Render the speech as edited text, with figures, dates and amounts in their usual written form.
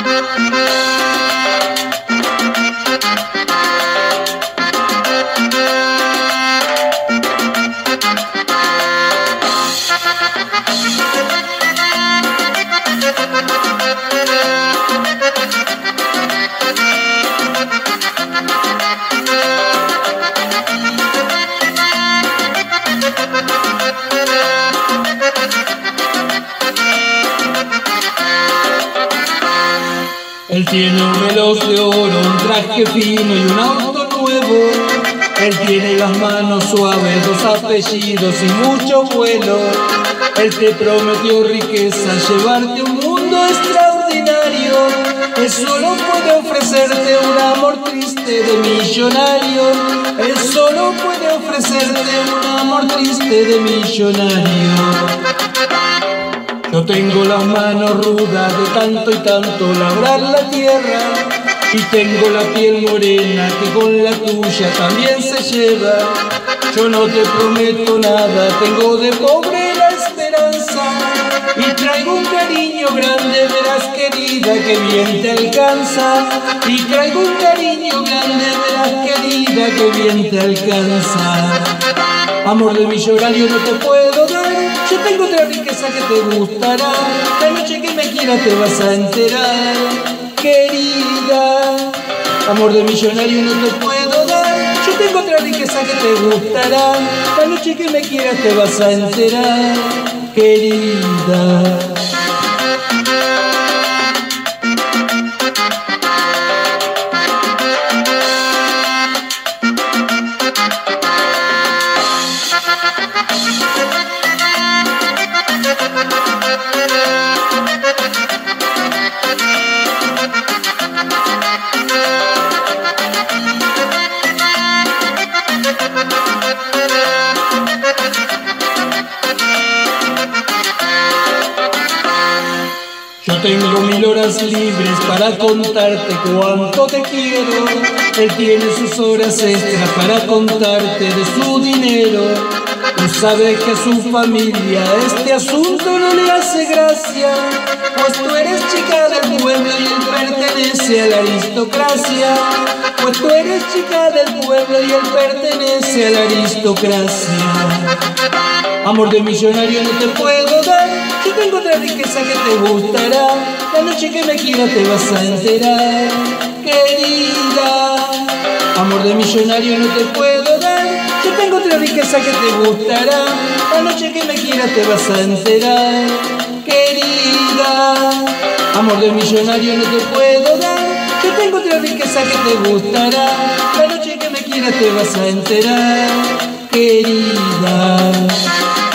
Él tiene un reloj de oro, un traje fino y un auto nuevo. Él tiene las manos suaves, 2 apellidos y mucho vuelo. Él te prometió riqueza, llevarte a un mundo extraordinario. Él solo puede ofrecerte un amor triste de millonario. Él solo puede ofrecerte un amor triste de millonario. Yo tengo las manos rudas de tanto y tanto labrar la tierra, y tengo la piel morena que con la tuya también se lleva. Yo no te prometo nada, tengo de pobre la esperanza, y traigo un cariño grande, verás querida, que bien te alcanza. Y traigo un cariño grande, verás querida, que bien te alcanza. Amor de millonario no te puedo dar, yo tengo otra riqueza que te gustará. La noche que me quieras te vas a enterar, querida. Amor de millonario no te puedo dar, yo tengo otra riqueza que te gustará. La noche que me quieras te vas a enterar, querida. Yo tengo 1000 horas libres para contarte cuánto te quiero. Él tiene sus horas extras para contarte de su dinero. Tú sabes que a su familia este asunto no le hace gracia, pues tú eres chica del pueblo y él pertenece a la aristocracia. Pues tú eres chica del pueblo y él pertenece a la aristocracia. Amor de millonario no te puedo dar, yo tengo otra riqueza que te gustará. La noche que me quieras te vas a enterar, querida. Amor de millonario no te puedo dar, yo tengo otra riqueza que te gustará. La noche que me quieras te vas a enterar, querida. Amor de millonario no te puedo dar, yo tengo otra riqueza que te gustará. La noche que me quieras te vas a enterar, querida.